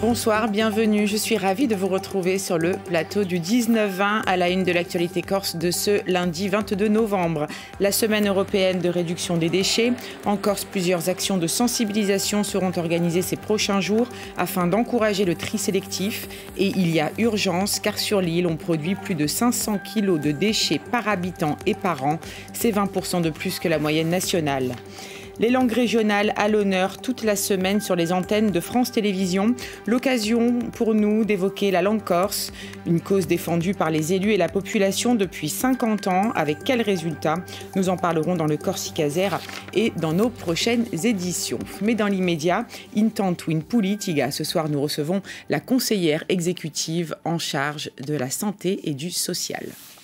Bonsoir, bienvenue. Je suis ravie de vous retrouver sur le plateau du 19-20 à la une de l'actualité corse de ce lundi 22 novembre. La semaine européenne de réduction des déchets. En Corse, plusieurs actions de sensibilisation seront organisées ces prochains jours afin d'encourager le tri sélectif. Et il y a urgence car sur l'île, on produit plus de 500 kilos de déchets par habitant et par an. C'est 20% de plus que la moyenne nationale. Les langues régionales à l'honneur toute la semaine sur les antennes de France Télévisions. L'occasion pour nous d'évoquer la langue corse, une cause défendue par les élus et la population depuis 50 ans. Avec quels résultats? Nous en parlerons dans le Corsicaser et dans nos prochaines éditions. Mais dans l'immédiat, intanto in politica. Ce soir, nous recevons la conseillère exécutive en charge de la santé et du social.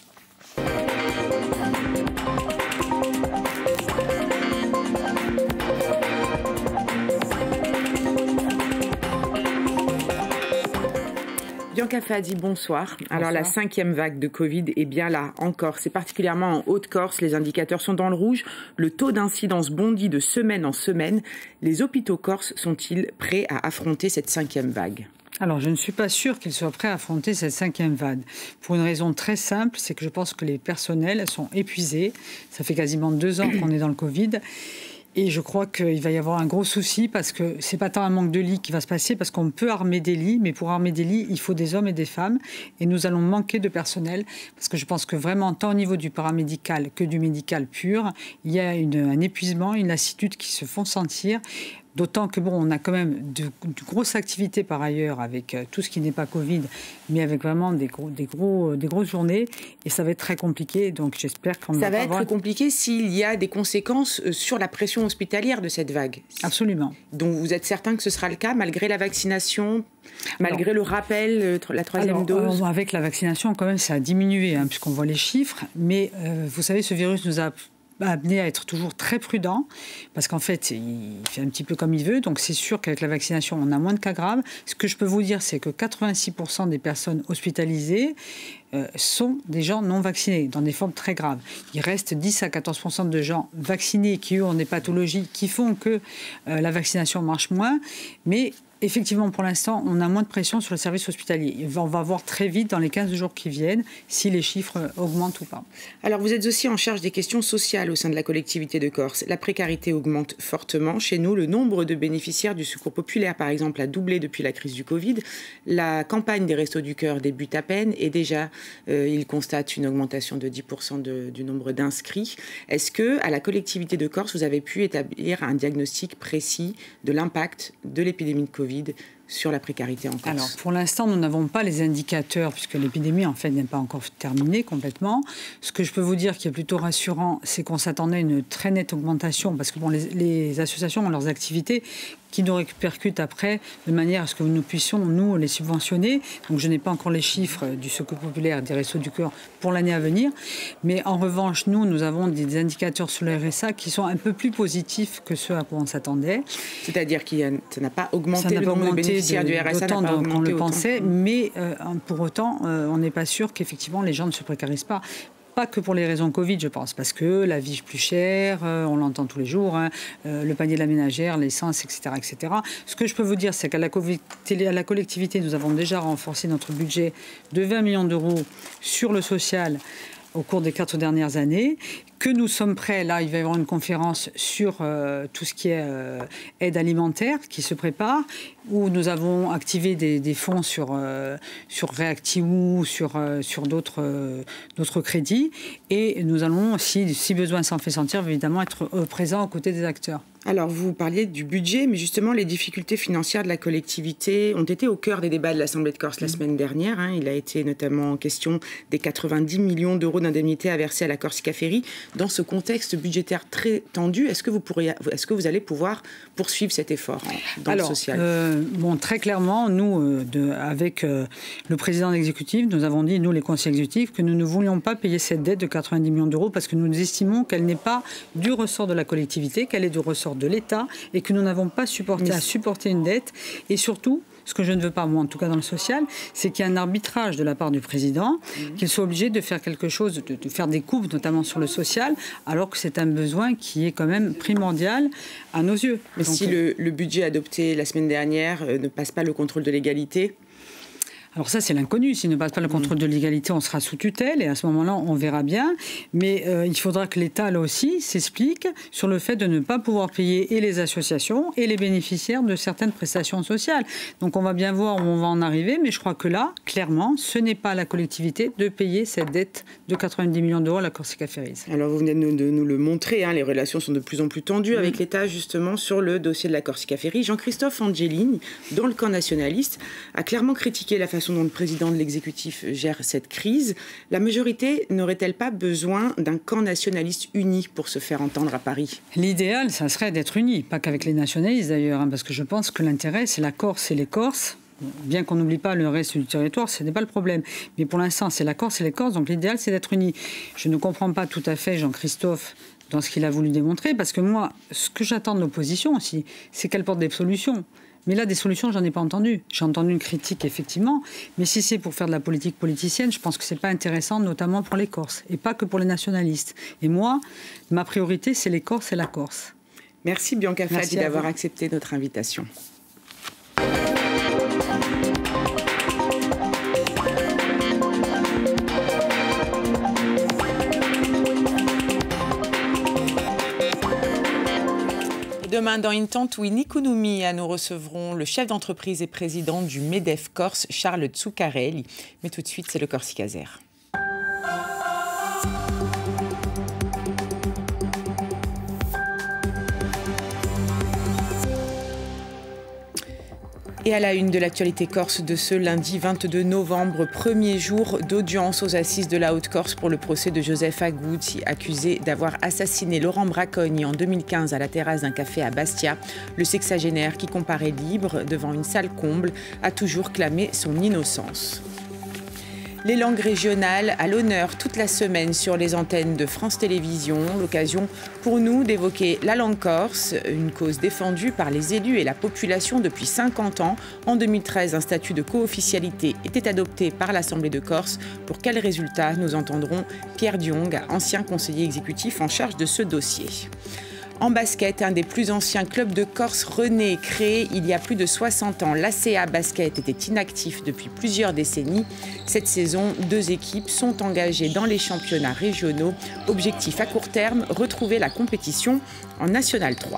Bianca Fadi, bonsoir. Alors la 5e vague de Covid est bien là encore. C'est particulièrement en Haute-Corse. Les indicateurs sont dans le rouge. Le taux d'incidence bondit de semaine en semaine. Les hôpitaux corses sont-ils prêts à affronter cette 5e vague ? Alors, je ne suis pas sûre qu'ils soient prêts à affronter cette 5e vague. Pour une raison très simple, c'est que je pense que les personnels sont épuisés. Ça fait quasiment 2 ans qu'on est dans le Covid. Et je crois qu'il va y avoir un gros souci parce que c'est pas tant un manque de lits qui va se passer parce qu'on peut armer des lits, mais pour armer des lits, il faut des hommes et des femmes. Et nous allons manquer de personnel parce que je pense que vraiment, tant au niveau du paramédical que du médical pur, il y a un épuisement, une lassitude qui se font sentir. D'autant que, on a quand même de grosses activités par ailleurs avec tout ce qui n'est pas Covid, mais avec vraiment des grosses journées. Et ça va être très compliqué. Donc, j'espère qu'on Ça va être compliqué s'il y a des conséquences sur la pression hospitalière de cette vague. Absolument. Donc, vous êtes certain que ce sera le cas, malgré la vaccination, malgré le rappel, la 3e dose? Avec la vaccination, quand même, ça a diminué, puisqu'on voit les chiffres. Mais vous savez, ce virus nous a amené à être toujours très prudent parce qu'en fait, il fait un petit peu comme il veut. Donc, c'est sûr qu'avec la vaccination, on a moins de cas graves. Ce que je peux vous dire, c'est que 86% des personnes hospitalisées sont des gens non vaccinés, dans des formes très graves. Il reste 10 à 14% de gens vaccinés qui, eux, ont des pathologies qui font que la vaccination marche moins. Mais effectivement, pour l'instant, on a moins de pression sur le service hospitalier. On va voir très vite, dans les 15 jours qui viennent, si les chiffres augmentent ou pas. Alors, vous êtes aussi en charge des questions sociales au sein de la collectivité de Corse. La précarité augmente fortement. Chez nous, le nombre de bénéficiaires du secours populaire, par exemple, a doublé depuis la crise du Covid. La campagne des Restos du Cœur débute à peine et déjà, il constate une augmentation de 10% du nombre d'inscrits. Est-ce que, à la collectivité de Corse, vous avez pu établir un diagnostic précis de l'impact de l'épidémie de Covid sur la précarité en Corse? Alors, pour l'instant, nous n'avons pas les indicateurs, puisque l'épidémie, en fait, n'est pas encore terminée complètement. Ce que je peux vous dire qui est plutôt rassurant, c'est qu'on s'attendait à une très nette augmentation, parce que les associations ont leurs activités qui nous répercutent après, de manière à ce que nous puissions, nous, les subventionner. Donc, je n'ai pas encore les chiffres du Secours populaire, des Restos du Cœur pour l'année à venir. Mais en revanche, nous avons des indicateurs sur le RSA qui sont un peu plus positifs que ceux à quoi on s'attendait. C'est-à-dire que ça n'a pas augmenté, le nombre de bénéficiaires du RSA n'a pas augmenté qu'on le pensait, mais pour autant, on n'est pas sûr qu'effectivement les gens ne se précarisent pas. Pas que pour les raisons Covid, je pense, parce que la vie est plus chère, on l'entend tous les jours, le panier de la ménagère, l'essence, etc., etc. Ce que je peux vous dire, c'est qu'à la collectivité, nous avons déjà renforcé notre budget de 20 millions d'euros sur le social au cours des 4 dernières années, que nous sommes prêts. Là, il va y avoir une conférence sur tout ce qui est aide alimentaire qui se prépare, où nous avons activé des fonds sur Reactivou, sur d'autres crédits. Et nous allons, si besoin s'en fait sentir, évidemment, être présents aux côtés des acteurs. Alors, vous parliez du budget, mais justement, les difficultés financières de la collectivité ont été au cœur des débats de l'Assemblée de Corse la semaine dernière. Il a été notamment question des 90 millions d'euros d'indemnités à verser à la Corsica Ferry. Dans ce contexte budgétaire très tendu, est-ce que vous allez pouvoir poursuivre cet effort dans le social? Très clairement, nous, avec le président de l'exécutif, nous avons dit, nous, les conseillers exécutifs, que nous ne voulions pas payer cette dette de 90 millions d'euros parce que nous estimons qu'elle n'est pas du ressort de la collectivité, qu'elle est du ressort de l'État et que nous n'avons pas à supporter une dette. Et surtout, Ce que je ne veux pas, moi, en tout cas dans le social, c'est qu'il y ait un arbitrage de la part du président, qu'il soit obligé de faire quelque chose, de faire des coupes, notamment sur le social, alors que c'est un besoin qui est quand même primordial à nos yeux. Mais donc, si le budget adopté la semaine dernière ne passe pas le contrôle de légalité? Alors ça, c'est l'inconnu. S'il ne passe pas le contrôle de légalité, on sera sous tutelle et à ce moment-là, on verra bien. Mais il faudra que l'État, là aussi, s'explique sur le fait de ne pas pouvoir payer et les associations et les bénéficiaires de certaines prestations sociales. Donc on va bien voir où on va en arriver. Mais je crois que là, clairement, ce n'est pas à la collectivité de payer cette dette de 90 millions d'euros à la Corsica Ferries. Alors vous venez de nous le montrer, hein, les relations sont de plus en plus tendues avec l'État, justement, sur le dossier de la Corsica Ferries. Jean-Christophe Angelini, dans le camp nationaliste, a clairement critiqué la façon dont le président de l'exécutif gère cette crise. La majorité n'aurait-elle pas besoin d'un camp nationaliste uni pour se faire entendre à Paris? L'idéal, ça serait d'être unis, pas qu'avec les nationalistes d'ailleurs, hein, parce que je pense que l'intérêt, c'est la Corse et les Corses. Bien qu'on n'oublie pas le reste du territoire, ce n'est pas le problème. Mais pour l'instant, c'est la Corse et les Corses, donc l'idéal, c'est d'être unis. Je ne comprends pas tout à fait Jean-Christophe dans ce qu'il a voulu démontrer, parce que moi, ce que j'attends de l'opposition aussi, c'est qu'elle porte des solutions. Mais là, des solutions, j'en ai pas entendu. J'ai entendu une critique, effectivement. Mais si c'est pour faire de la politique politicienne, je pense que c'est pas intéressant, notamment pour les Corses. Et pas que pour les nationalistes. Et moi, ma priorité, c'est les Corses et la Corse. Merci Bianca Fadi d'avoir accepté notre invitation. Demain, dans Intanto Ikonomia, nous recevrons le chef d'entreprise et président du MEDEF Corse, Charles Zuccarelli. Mais tout de suite, c'est le Corsicaser. Et à la une de l'actualité corse de ce lundi 22 novembre, premier jour d'audience aux assises de la Haute-Corse pour le procès de Joseph Aguzzi, accusé d'avoir assassiné Laurent Bracogne en 2015 à la terrasse d'un café à Bastia. Le sexagénaire, qui comparaît libre devant une salle comble, a toujours clamé son innocence. Les langues régionales à l'honneur toute la semaine sur les antennes de France Télévisions. L'occasion pour nous d'évoquer la langue corse, une cause défendue par les élus et la population depuis 50 ans. En 2013, un statut de co-officialité était adopté par l'Assemblée de Corse. Pour quel résultat? Nous entendrons Pierre Diong, ancien conseiller exécutif en charge de ce dossier. En basket, un des plus anciens clubs de Corse rené, créé il y a plus de 60 ans. L'ACA Basket était inactif depuis plusieurs décennies. Cette saison, 2 équipes sont engagées dans les championnats régionaux. Objectif à court terme, retrouver la compétition en National 3.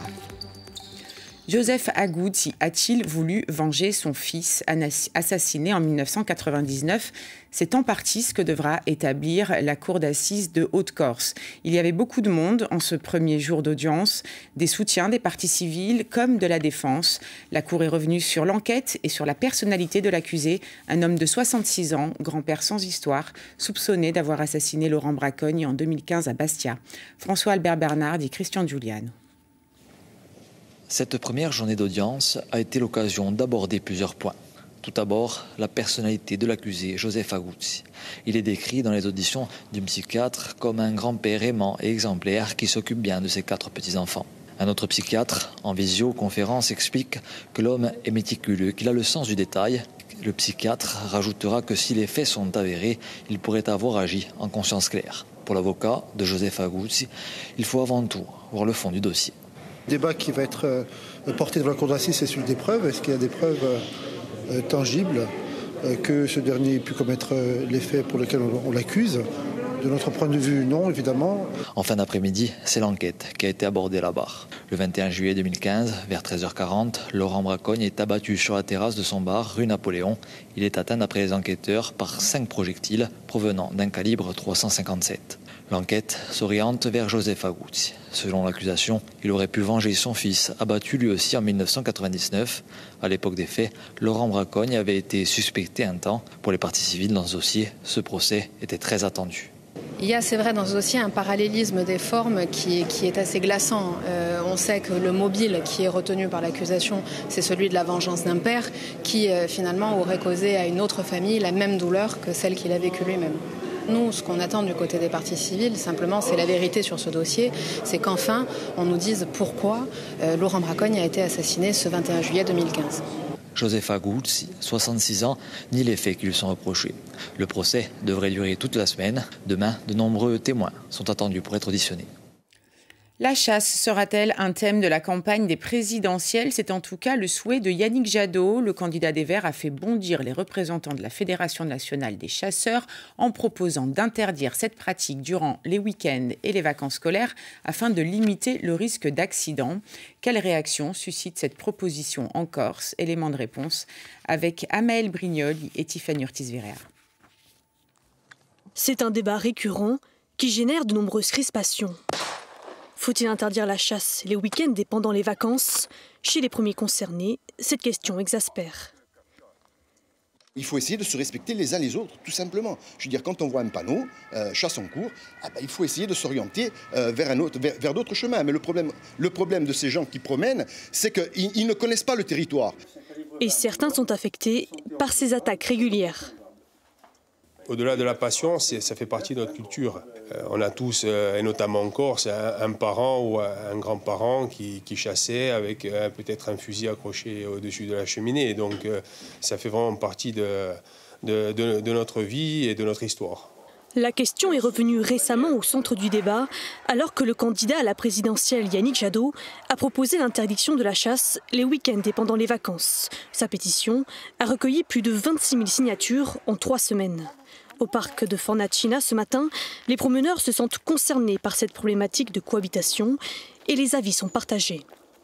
Joseph Aguzzi a-t-il voulu venger son fils assassiné en 1999? C'est en partie ce que devra établir la cour d'assises de Haute-Corse. Il y avait beaucoup de monde en ce premier jour d'audience, des soutiens des parties civiles comme de la défense. La cour est revenue sur l'enquête et sur la personnalité de l'accusé, un homme de 66 ans, grand-père sans histoire, soupçonné d'avoir assassiné Laurent Bracogne en 2015 à Bastia. François-Albert Bernard et Christian Giuliano. Cette première journée d'audience a été l'occasion d'aborder plusieurs points. Tout d'abord, la personnalité de l'accusé, Joseph Aguzzi. Il est décrit dans les auditions du psychiatre comme un grand-père aimant et exemplaire qui s'occupe bien de ses 4 petits-enfants. Un autre psychiatre, en visioconférence, explique que l'homme est méticuleux, qu'il a le sens du détail. Le psychiatre rajoutera que si les faits sont avérés, il pourrait avoir agi en conscience claire. Pour l'avocat de Joseph Aguzzi, il faut avant tout voir le fond du dossier. Le débat qui va être porté devant la cour d'assises, c'est celui des preuves. Est-ce qu'il y a des preuves tangibles que ce dernier ait pu commettre les faits pour lesquels on l'accuse? De notre point de vue, non, évidemment. En fin d'après-midi, c'est l'enquête qui a été abordée à la barre. Le 21 juillet 2015, vers 13h40, Laurent Bracogne est abattu sur la terrasse de son bar, rue Napoléon. Il est atteint, d'après les enquêteurs, par 5 projectiles provenant d'un calibre 357. L'enquête s'oriente vers Joseph Aguzzi. Selon l'accusation, il aurait pu venger son fils, abattu lui aussi en 1999. À l'époque des faits, Laurent Bracogne avait été suspecté un temps. Pour les parties civiles dans ce dossier, ce procès était très attendu. Il y a, c'est vrai, dans ce dossier un parallélisme des formes qui est assez glaçant. On sait que le mobile qui est retenu par l'accusation, c'est celui de la vengeance d'un père qui finalement aurait causé à une autre famille la même douleur que celle qu'il a vécue lui-même. Nous, ce qu'on attend du côté des parties civiles, simplement, c'est la vérité sur ce dossier. C'est qu'enfin, on nous dise pourquoi Laurent Bracogne a été assassiné ce 21 juillet 2015. Joseph Aguzzi, 66 ans, nie les faits qui lui sont reprochés. Le procès devrait durer toute la semaine. Demain, de nombreux témoins sont attendus pour être auditionnés. La chasse sera-t-elle un thème de la campagne des présidentielles? C'est en tout cas le souhait de Yannick Jadot. Le candidat des Verts a fait bondir les représentants de la Fédération nationale des chasseurs en proposant d'interdire cette pratique durant les week-ends et les vacances scolaires afin de limiter le risque d'accident. Quelle réaction suscite cette proposition en Corse? Élément de réponse avec Amaël Brignoli et Tiffany Ortiz-Verrea. C'est un débat récurrent qui génère de nombreuses crispations. Faut-il interdire la chasse les week-ends et pendant les vacances? Chez les premiers concernés, cette question exaspère. Il faut essayer de se respecter les uns les autres, tout simplement. Je veux dire, quand on voit un panneau, chasse en cours, il faut essayer de s'orienter vers d'autres chemins. Mais le problème de ces gens qui promènent, c'est qu'ils ne connaissent pas le territoire. Et certains sont affectés par ces attaques régulières. Au-delà de la passion, ça fait partie de notre culture. On a tous, et notamment en Corse, un parent ou un grand-parent qui chassait avec peut-être un fusil accroché au-dessus de la cheminée. Donc ça fait vraiment partie de notre vie et de notre histoire. La question est revenue récemment au centre du débat, alors que le candidat à la présidentielle Yannick Jadot a proposé l'interdiction de la chasse les week-ends et pendant les vacances. Sa pétition a recueilli plus de 26 000 signatures en 3 semaines. Au parc de Fornacina ce matin, les promeneurs se sentent concernés par cette problématique de cohabitation et les avis sont partagés.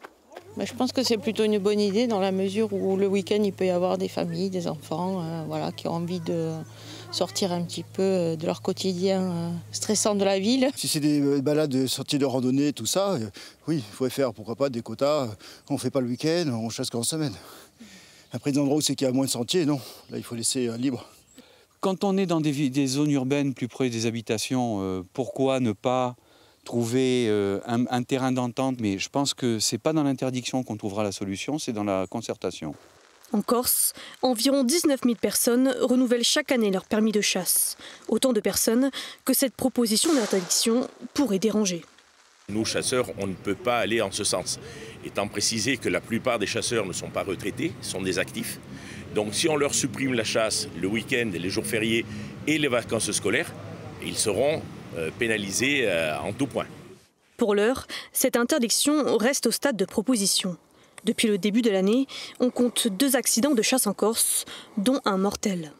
Je pense que c'est plutôt une bonne idée dans la mesure où le week-end il peut y avoir des familles, des enfants qui ont envie de sortir un petit peu de leur quotidien stressant de la ville. Si c'est des balades, sorties de randonnée, tout ça, oui, il faudrait faire, pourquoi pas, des quotas. On ne fait pas le week-end, on chasse qu'en semaine. Après, des endroits où c'est qu'il y a moins de sentiers, non. Là, il faut laisser libre. Quand on est dans des zones urbaines plus près des habitations, pourquoi ne pas trouver un terrain d'entente? Mais je pense que ce n'est pas dans l'interdiction qu'on trouvera la solution, c'est dans la concertation. En Corse, environ 19 000 personnes renouvellent chaque année leur permis de chasse. Autant de personnes que cette proposition d'interdiction pourrait déranger. Nous, chasseurs, on ne peut pas aller en ce sens. Étant précisé que la plupart des chasseurs ne sont pas retraités, sont des actifs. Donc si on leur supprime la chasse le week-end, les jours fériés et les vacances scolaires, ils seront pénalisés en tout point. Pour l'heure, cette interdiction reste au stade de proposition. Depuis le début de l'année, on compte 2 accidents de chasse en Corse, dont un mortel.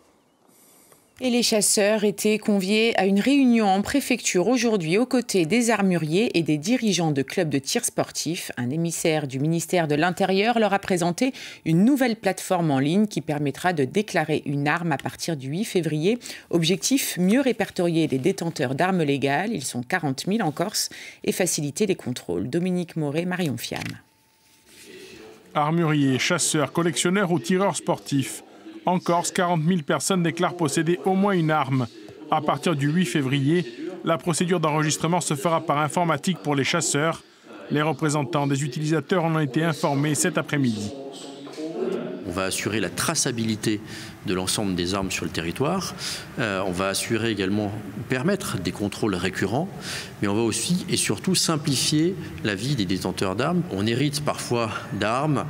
Et les chasseurs étaient conviés à une réunion en préfecture aujourd'hui aux côtés des armuriers et des dirigeants de clubs de tir sportifs. Un émissaire du ministère de l'Intérieur leur a présenté une nouvelle plateforme en ligne qui permettra de déclarer une arme à partir du 8 février. Objectif, mieux répertorier les détenteurs d'armes légales, ils sont 40 000 en Corse, et faciliter les contrôles. Dominique Moret, Marion Fiam. Armuriers, chasseurs, collectionneurs ou tireurs sportifs. En Corse, 40 000 personnes déclarent posséder au moins une arme. À partir du 8 février, la procédure d'enregistrement se fera par informatique pour les chasseurs. Les représentants des utilisateurs en ont été informés cet après-midi. On va assurer la traçabilité de l'ensemble des armes sur le territoire. On va assurer également, permettre des contrôles récurrents, mais on va aussi et surtout simplifier la vie des détenteurs d'armes. On hérite parfois d'armes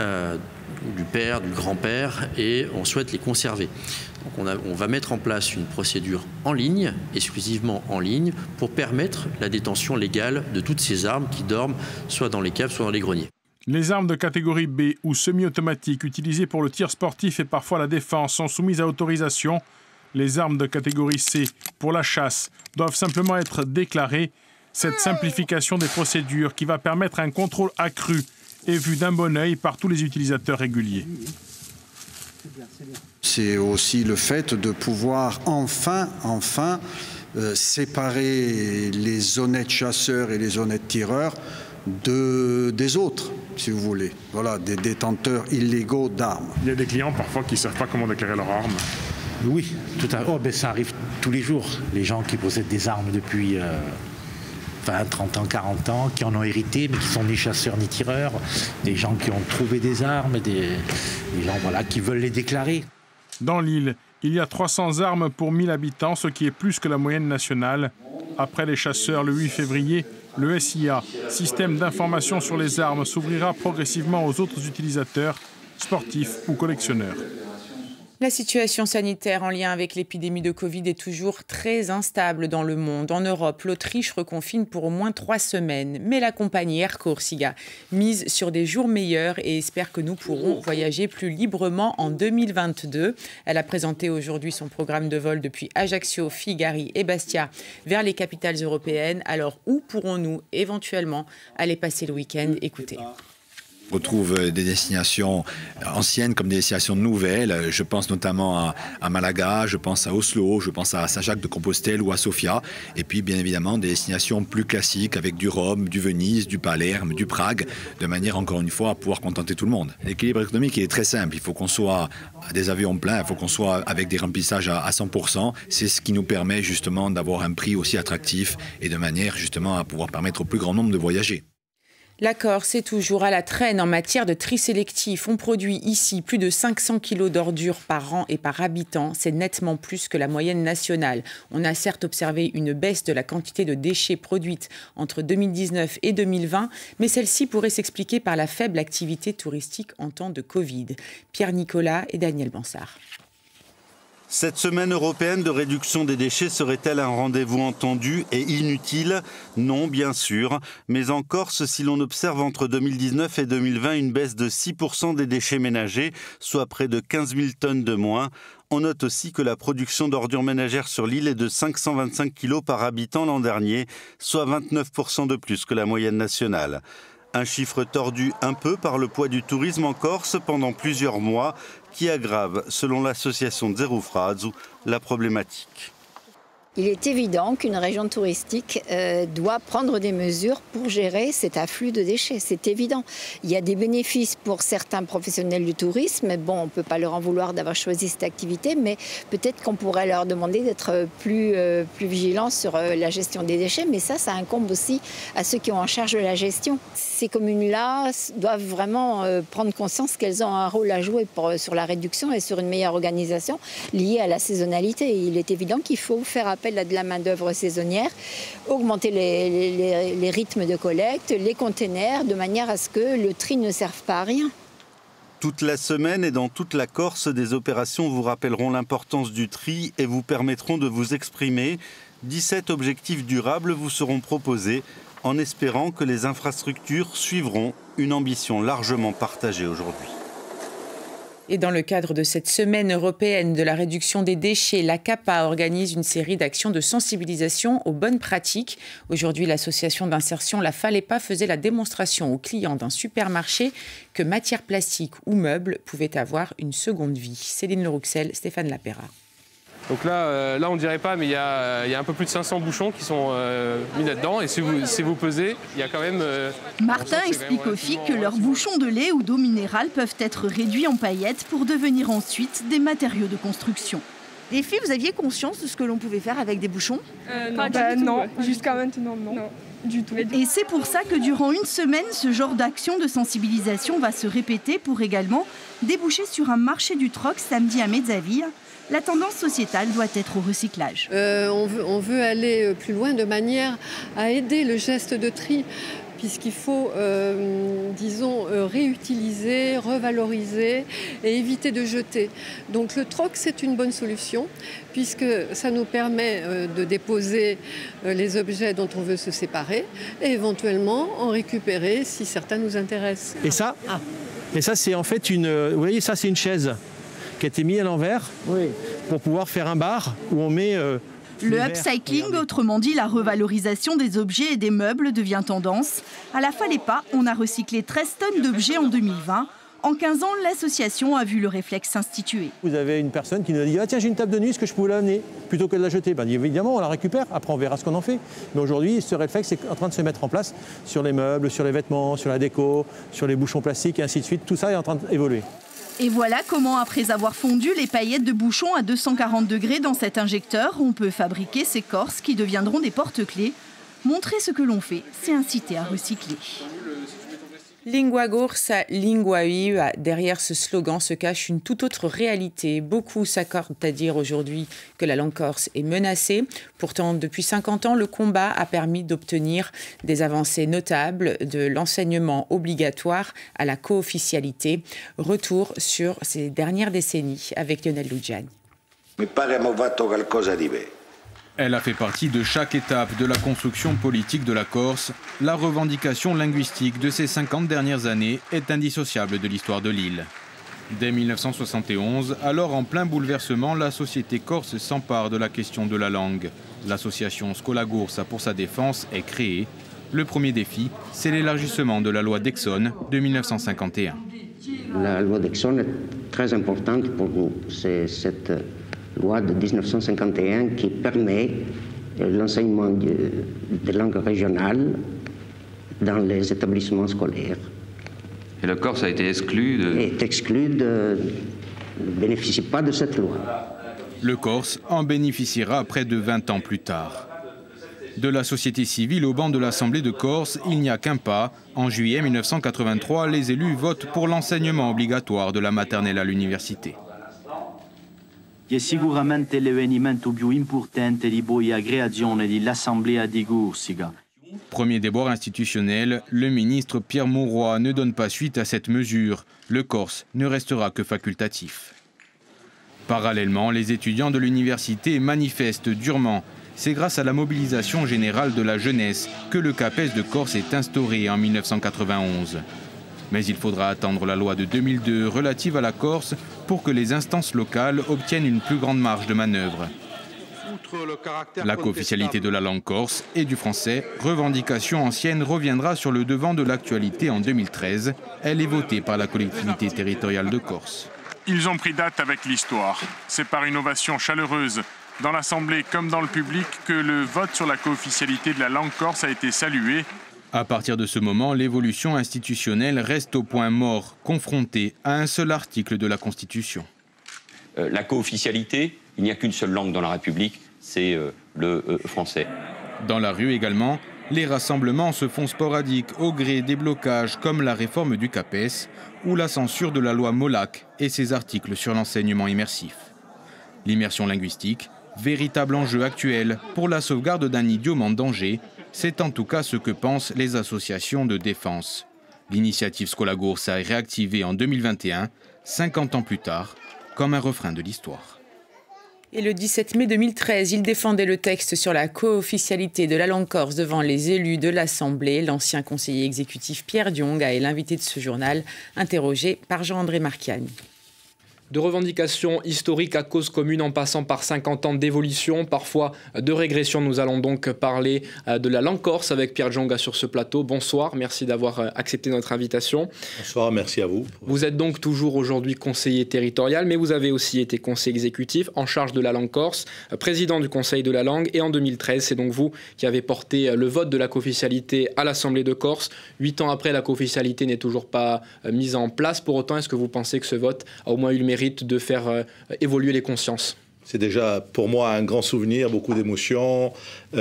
du père, du grand-père, et on souhaite les conserver. Donc on va mettre en place une procédure en ligne, exclusivement en ligne, pour permettre la détention légale de toutes ces armes qui dorment soit dans les caves, soit dans les greniers. Les armes de catégorie B ou semi-automatiques utilisées pour le tir sportif et parfois la défense sont soumises à autorisation. Les armes de catégorie C pour la chasse doivent simplement être déclarées. Cette simplification des procédures qui va permettre un contrôle accru est vu d'un bon œil par tous les utilisateurs réguliers. C'est aussi le fait de pouvoir enfin séparer les honnêtes chasseurs et les honnêtes tireurs des autres, si vous voulez. Voilà, des détenteurs illégaux d'armes. Il y a des clients parfois qui ne savent pas comment déclarer leurs armes. Oui, tout à fait. Ça arrive tous les jours. Les gens qui possèdent des armes depuis 20, 30 ans, 40 ans, qui en ont hérité, mais qui sont ni chasseurs ni tireurs. Des gens qui ont trouvé des armes, des gens qui veulent les déclarer. Dans l'île, il y a 300 armes pour 1000 habitants, ce qui est plus que la moyenne nationale. Après les chasseurs le 8 février, le SIA, système d'information sur les armes, s'ouvrira progressivement aux autres utilisateurs, sportifs ou collectionneurs. La situation sanitaire en lien avec l'épidémie de Covid est toujours très instable dans le monde. En Europe, l'Autriche reconfine pour au moins 3 semaines. Mais la compagnie Air Corsica mise sur des jours meilleurs et espère que nous pourrons voyager plus librement en 2022. Elle a présenté aujourd'hui son programme de vol depuis Ajaccio, Figari et Bastia vers les capitales européennes. Alors où pourrons-nous éventuellement aller passer le week-end? Écoutez. On retrouve des destinations anciennes comme des destinations nouvelles. Je pense notamment à Malaga, je pense à Oslo, je pense à Saint-Jacques-de-Compostelle ou à Sofia. Et puis bien évidemment des destinations plus classiques avec du Rome, du Venise, du Palerme, du Prague, de manière encore une fois à pouvoir contenter tout le monde. L'équilibre économique est très simple. Il faut qu'on soit à des avions pleins, il faut qu'on soit avec des remplissages à 100%. C'est ce qui nous permet justement d'avoir un prix aussi attractif et de manière justement à pouvoir permettre au plus grand nombre de voyager. La Corse est toujours à la traîne en matière de tri sélectif. On produit ici plus de 500 kg d'ordures par an et par habitant. C'est nettement plus que la moyenne nationale. On a certes observé une baisse de la quantité de déchets produites entre 2019 et 2020, mais celle-ci pourrait s'expliquer par la faible activité touristique en temps de Covid. Pierre Nicolas et Daniel Bansard. Cette semaine européenne de réduction des déchets serait-elle un rendez-vous attendu et inutile? Non, bien sûr. Mais en Corse, si l'on observe entre 2019 et 2020 une baisse de 6% des déchets ménagers, soit près de 15 000 tonnes de moins, on note aussi que la production d'ordures ménagères sur l'île est de 525 kg par habitant l'an dernier, soit 29% de plus que la moyenne nationale. Un chiffre tordu un peu par le poids du tourisme en Corse pendant plusieurs mois qui aggrave, selon l'association Zero Frazzo, la problématique. Il est évident qu'une région touristique doit prendre des mesures pour gérer cet afflux de déchets. C'est évident. Il y a des bénéfices pour certains professionnels du tourisme. Bon, on ne peut pas leur en vouloir d'avoir choisi cette activité, mais peut-être qu'on pourrait leur demander d'être plus vigilants sur la gestion des déchets. Mais ça incombe aussi à ceux qui ont en charge de la gestion. Ces communes-là doivent vraiment prendre conscience qu'elles ont un rôle à jouer sur la réduction et sur une meilleure organisation liée à la saisonnalité. Il est évident qu'il faut faire appel à de la main-d'œuvre saisonnière, augmenter les rythmes de collecte, les containers, de manière à ce que le tri ne serve pas à rien. Toute la semaine et dans toute la Corse, des opérations vous rappelleront l'importance du tri et vous permettront de vous exprimer. 17 objectifs durables vous seront proposés en espérant que les infrastructures suivront une ambition largement partagée aujourd'hui. Et dans le cadre de cette semaine européenne de la réduction des déchets, la CAPA organise une série d'actions de sensibilisation aux bonnes pratiques. Aujourd'hui, l'association d'insertion La Falepa faisait la démonstration aux clients d'un supermarché que matières plastiques ou meubles pouvaient avoir une seconde vie. Céline Lerouxel, Stéphane Lapera. Donc là, on ne dirait pas, mais il y a un peu plus de 500 bouchons qui sont mis là-dedans. Et si vous pesez, il y a quand même... Martin explique aux filles que leurs bouchons de lait ou d'eau minérale peuvent être réduits en paillettes pour devenir ensuite des matériaux de construction. Les filles, vous aviez conscience de ce que l'on pouvait faire avec des bouchons? Non, jusqu'à maintenant, non. Du tout. Et c'est pour ça que durant une semaine, ce genre d'action de sensibilisation va se répéter pour également déboucher sur un marché du troc samedi à Mezzaville. La tendance sociétale doit être au recyclage. On veut aller plus loin de manière à aider le geste de tri, puisqu'il faut, réutiliser, revaloriser et éviter de jeter. Donc le troc, c'est une bonne solution, puisque ça nous permet de déposer les objets dont on veut se séparer et éventuellement en récupérer si certains nous intéressent. Et ça, c'est en fait vous voyez, ça c'est une chaise qui a été mise à l'envers pour pouvoir faire un bar où on met... Le upcycling, autrement dit la revalorisation des objets et des meubles, devient tendance. À la Falepa, on a recyclé 13 tonnes d'objets en 2020. En 15 ans, l'association a vu le réflexe s'instituer. Vous avez une personne qui nous a dit « Ah tiens, j'ai une table de nuit, est-ce que je peux l'amener ?» Plutôt que de la jeter. Évidemment, on la récupère, après on verra ce qu'on en fait. Mais aujourd'hui, ce réflexe est en train de se mettre en place sur les meubles, sur les vêtements, sur la déco, sur les bouchons plastiques et ainsi de suite. Tout ça est en train d'évoluer. Et voilà comment, après avoir fondu les paillettes de bouchons à 240 degrés dans cet injecteur, on peut fabriquer ces corses qui deviendront des porte-clés. Montrer ce que l'on fait, c'est inciter à recycler. Lingua Gursa, lingua viva. Derrière ce slogan se cache une toute autre réalité. Beaucoup s'accordent à dire aujourd'hui que la langue corse est menacée. Pourtant, depuis 50 ans, le combat a permis d'obtenir des avancées notables, de l'enseignement obligatoire à la co-officialité. Retour sur ces dernières décennies avec Lionel Lugiani. Elle a fait partie de chaque étape de la construction politique de la Corse. La revendication linguistique de ces 50 dernières années est indissociable de l'histoire de l'île. Dès 1971, alors en plein bouleversement, la société corse s'empare de la question de la langue. L'association Scola Gursa pour sa défense est créée. Le premier défi, c'est l'élargissement de la loi d'Exon de 1951. La loi d'Exon est très importante pour nous. C'est cette loi de 1951 qui permet l'enseignement des langues régionales dans les établissements scolaires. Et le Corse a été exclu ne bénéficie pas de cette loi. Le Corse en bénéficiera près de 20 ans plus tard. De la société civile au banc de l'Assemblée de Corse, il n'y a qu'un pas. En juillet 1983, les élus votent pour l'enseignement obligatoire de la maternelle à l'université. Che sicuramente l'avvenimento più importante di poi a creazione dell'Assemblea di Corsica. Premier déboire institutionnel, le ministre Pierre Mauroy ne donne pas suite à cette mesure. Le Corse ne restera que facultatif. Parallèlement, les étudiants de l'université manifestent durement. C'est grâce à la mobilisation générale de la jeunesse que le CAPES de Corse est instauré en 1991. Mais il faudra attendre la loi de 2002 relative à la Corse pour que les instances locales obtiennent une plus grande marge de manœuvre. La co-officialité de la langue corse et du français, revendication ancienne, reviendra sur le devant de l'actualité en 2013. Elle est votée par la collectivité territoriale de Corse. Ils ont pris date avec l'histoire. C'est par une ovation chaleureuse, dans l'Assemblée comme dans le public, que le vote sur la co-officialité de la langue corse a été salué. À partir de ce moment, l'évolution institutionnelle reste au point mort, confrontée à un seul article de la Constitution. La co-officialité, il n'y a qu'une seule langue dans la République, c'est le français. Dans la rue également, les rassemblements se font sporadiques au gré des blocages comme la réforme du CAPES ou la censure de la loi Molac et ses articles sur l'enseignement immersif. L'immersion linguistique, véritable enjeu actuel pour la sauvegarde d'un idiome en danger, c'est en tout cas ce que pensent les associations de défense. L'initiative Scola Gursa est réactivée en 2021, 50 ans plus tard, comme un refrain de l'histoire. Et le 17 mai 2013, il défendait le texte sur la co-officialité de la langue corse devant les élus de l'Assemblée. L'ancien conseiller exécutif Pierre Dionga est l'invité de ce journal, interrogé par Jean-André Marchiani. De revendications historiques à cause commune en passant par 50 ans d'évolution, parfois de régression. Nous allons donc parler de la langue corse avec Pierre Dionga sur ce plateau. Bonsoir, merci d'avoir accepté notre invitation. Bonsoir, merci à vous. Vous êtes donc toujours aujourd'hui conseiller territorial, mais vous avez aussi été conseiller exécutif en charge de la langue corse, président du Conseil de la langue. Et en 2013, c'est donc vous qui avez porté le vote de la co-officialité à l'Assemblée de Corse. 8 ans après, la co-officialité n'est toujours pas mise en place. Pour autant, est-ce que vous pensez que ce vote a au moins eu le mérite de faire évoluer les consciences? C'est déjà pour moi un grand souvenir, beaucoup d'émotions.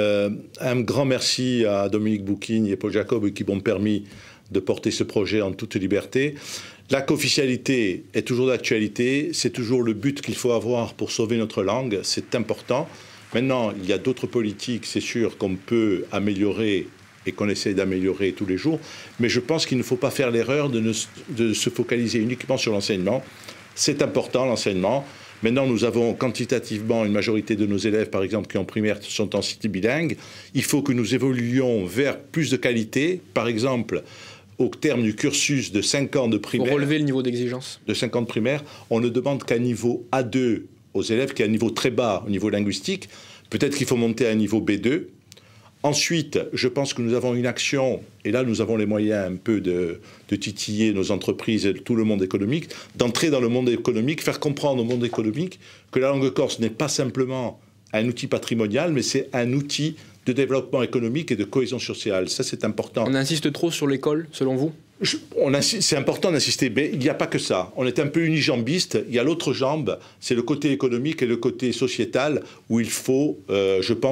Un grand merci à Dominique Bouquigne et Paul Jacob qui m'ont permis de porter ce projet en toute liberté. La co-officialité est toujours d'actualité, c'est toujours le but qu'il faut avoir pour sauver notre langue, c'est important. Maintenant, il y a d'autres politiques, c'est sûr, qu'on peut améliorer et qu'on essaie d'améliorer tous les jours, mais je pense qu'il ne faut pas faire l'erreur de se focaliser uniquement sur l'enseignement. C'est important, l'enseignement. Maintenant, nous avons quantitativement une majorité de nos élèves, par exemple, qui en primaire sont en cité bilingue. Il faut que nous évoluions vers plus de qualité. Par exemple, au terme du cursus de 5 ans de primaire... Pour relever le niveau d'exigence. De 5 ans de primaire, on ne demande qu'un niveau A2 aux élèves, qui est un niveau très bas au niveau linguistique. Peut-être qu'il faut monter à un niveau B2. Ensuite, je pense que nous avons une action, et là nous avons les moyens un peu de titiller nos entreprises et tout le monde économique, d'entrer dans le monde économique, faire comprendre au monde économique que la langue corse n'est pas simplement un outil patrimonial, mais c'est un outil de développement économique et de cohésion sociale. Ça, c'est important. On insiste trop sur l'école, selon vous ? C'est important d'insister, mais il n'y a pas que ça. On est un peu unijambiste. Il y a l'autre jambe, c'est le côté économique et le côté sociétal, où il faut, je pense,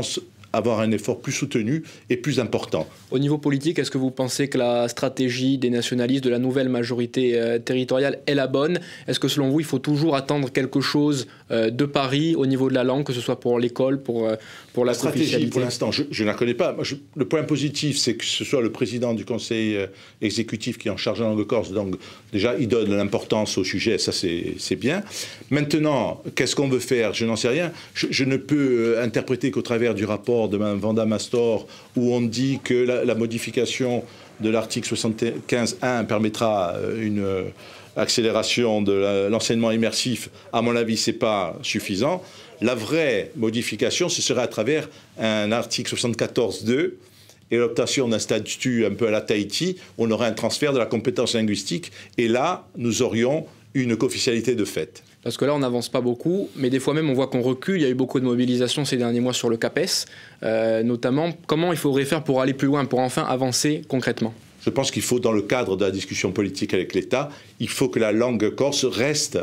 avoir un effort plus soutenu et plus important. Au niveau politique, est-ce que vous pensez que la stratégie des nationalistes, de la nouvelle majorité territoriale est la bonne? Est-ce que selon vous, il faut toujours attendre quelque chose de Paris au niveau de la langue, que ce soit pour l'école, pour la stratégie, pour l'instant, je ne la connais pas. Le point positif, c'est que ce soit le président du conseil exécutif qui est en charge de la langue corse. Donc déjà, il donne l'importance au sujet, ça c'est bien. Maintenant, qu'est-ce qu'on veut faire? Je n'en sais rien. Je ne peux interpréter qu'au travers du rapport de Mme Vanda Mastor, où on dit que la modification de l'article 75.1 permettra une accélération de l'enseignement immersif. À mon avis, ce n'est pas suffisant. La vraie modification, ce serait à travers un article 74.2 et l'obtention d'un statut un peu à la Tahiti. On aurait un transfert de la compétence linguistique et là, nous aurions une co-officialité de fait. Parce que là, on n'avance pas beaucoup, mais des fois même, on voit qu'on recule. Il y a eu beaucoup de mobilisation ces derniers mois sur le CAPES, notamment. Comment il faudrait faire pour aller plus loin, pour enfin avancer concrètement? Je pense qu'il faut, dans le cadre de la discussion politique avec l'État, il faut que la langue corse reste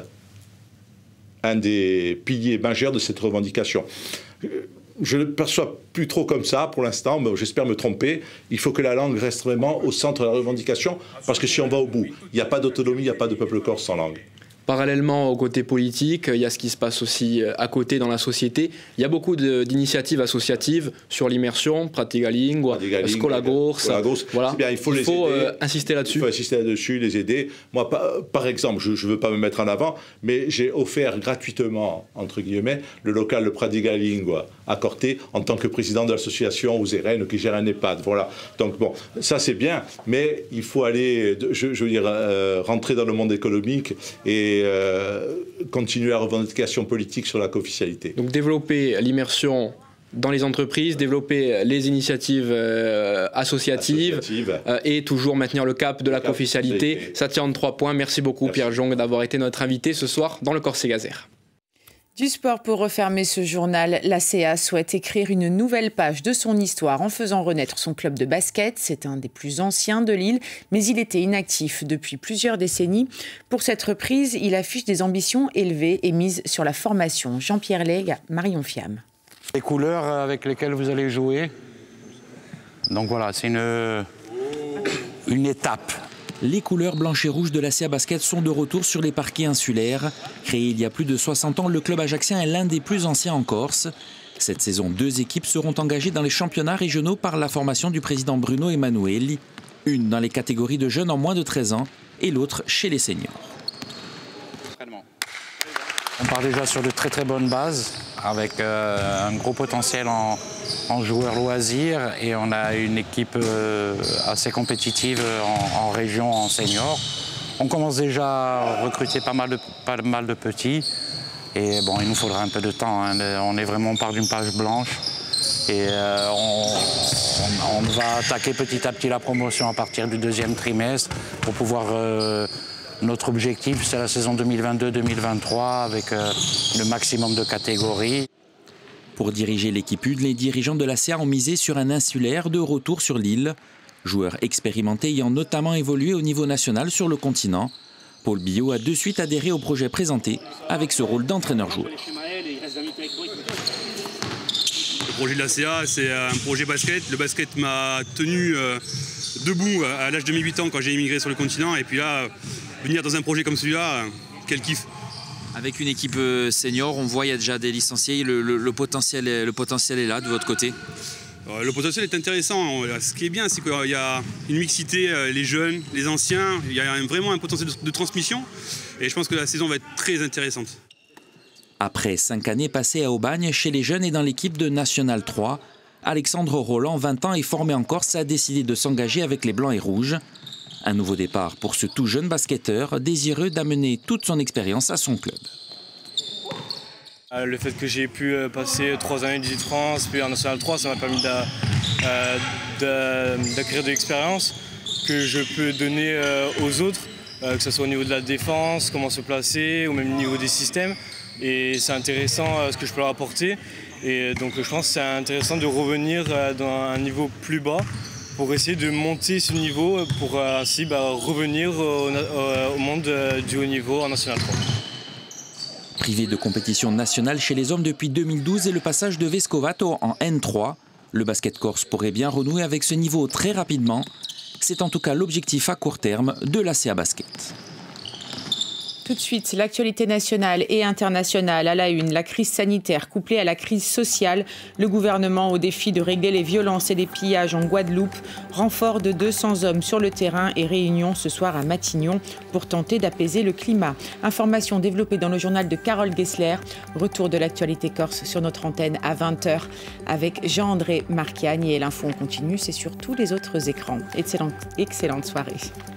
un des piliers majeurs de cette revendication. Je ne le perçois plus trop comme ça pour l'instant, mais j'espère me tromper. Il faut que la langue reste vraiment au centre de la revendication, parce que si on va au bout, il n'y a pas d'autonomie, il n'y a pas de peuple corse sans langue. Parallèlement au côté politique, il y a ce qui se passe aussi à côté dans la société. Il y a beaucoup d'initiatives associatives sur l'immersion, Pratica Lingua, Scola Corsa. Voilà. Bien, il faut insister là-dessus. Il faut insister là-dessus, les aider. Moi, par exemple, je ne veux pas me mettre en avant, mais j'ai offert gratuitement, entre guillemets, le local de Pratica Lingua à Corté en tant que président de l'association aux Rennes qui gère un EHPAD. Voilà. Donc bon, ça c'est bien, mais il faut aller, je veux dire, rentrer dans le monde économique et continuer la revendication politique sur la co-officialité. Donc développer l'immersion dans les entreprises, développer les initiatives associatives et toujours maintenir le cap de la co-officialité. Ça tient en 3 points. Merci beaucoup Pierre Jong d'avoir été notre invité ce soir dans le Corse Gazère. Du sport pour refermer ce journal, la CA souhaite écrire une nouvelle page de son histoire en faisant renaître son club de basket. C'est un des plus anciens de l'île, mais il était inactif depuis plusieurs décennies. Pour cette reprise, il affiche des ambitions élevées et mises sur la formation. Jean-Pierre Legge, Marion Fiam. Les couleurs avec lesquelles vous allez jouer. Donc voilà, c'est une étape. Les couleurs blanches et rouges de la CA Basket sont de retour sur les parquets insulaires. Créé il y a plus de 60 ans, le club ajaccien est l'un des plus anciens en Corse. Cette saison, 2 équipes seront engagées dans les championnats régionaux par la formation du président Bruno Emanueli. Une dans les catégories de jeunes en moins de 13 ans et l'autre chez les seniors. On part déjà sur de très très bonnes bases, avec un gros potentiel en joueurs loisirs, et on a une équipe assez compétitive en région, en senior. On commence déjà à recruter pas mal de petits, et bon, il nous faudra un peu de temps, hein. On est vraiment part d'une page blanche, et on va attaquer petit à petit la promotion à partir du 2e trimestre pour pouvoir... Notre objectif, c'est la saison 2022-2023 avec le maximum de catégories. Pour diriger l'équipe UD, les dirigeants de la CA ont misé sur un insulaire de retour sur l'île. Joueur expérimenté ayant notamment évolué au niveau national sur le continent, Paul Billot a de suite adhéré au projet présenté avec ce rôle d'entraîneur-joueur. Le projet de la CA, c'est un projet basket. Le basket m'a tenu debout à l'âge de mes 8 ans quand j'ai immigré sur le continent. Et puis là, venir dans un projet comme celui-là, quel kiff. Avec une équipe senior, on voit qu'il y a déjà des licenciés. Le potentiel est là de votre côté? Le potentiel est intéressant. Ce qui est bien, c'est qu'il y a une mixité, les jeunes, les anciens. Il y a vraiment un potentiel de transmission. Et je pense que la saison va être très intéressante. Après 5 années passées à Aubagne, chez les jeunes et dans l'équipe de National 3, Alexandre Roland, 20 ans et formé en Corse, a décidé de s'engager avec les Blancs et Rouges. Un nouveau départ pour ce tout jeune basketteur, désireux d'amener toute son expérience à son club. Le fait que j'ai pu passer 3 années d'Île France, puis en National 3, ça m'a permis d'acquérir de l'expérience que je peux donner aux autres, que ce soit au niveau de la défense, comment se placer, ou même au niveau des systèmes. Et c'est intéressant ce que je peux leur apporter. Et donc je pense que c'est intéressant de revenir dans un niveau plus bas pour essayer de monter ce niveau pour ainsi revenir au monde du haut niveau en National 3. Privé de compétition nationale chez les hommes depuis 2012 et le passage de Vescovato en N3, Le basket corse pourrait bien renouer avec ce niveau très rapidement. C'est en tout cas l'objectif à court terme de la CA Basket. Tout de suite, l'actualité nationale et internationale à la une. La crise sanitaire couplée à la crise sociale. Le gouvernement au défi de régler les violences et les pillages en Guadeloupe. Renfort de 200 hommes sur le terrain et réunion ce soir à Matignon pour tenter d'apaiser le climat. Information développée dans le journal de Carole Gessler. Retour de l'actualité corse sur notre antenne à 20h avec Jean-André Marchiagne. Et l'info en continu, c'est sur tous les autres écrans. Excellente soirée.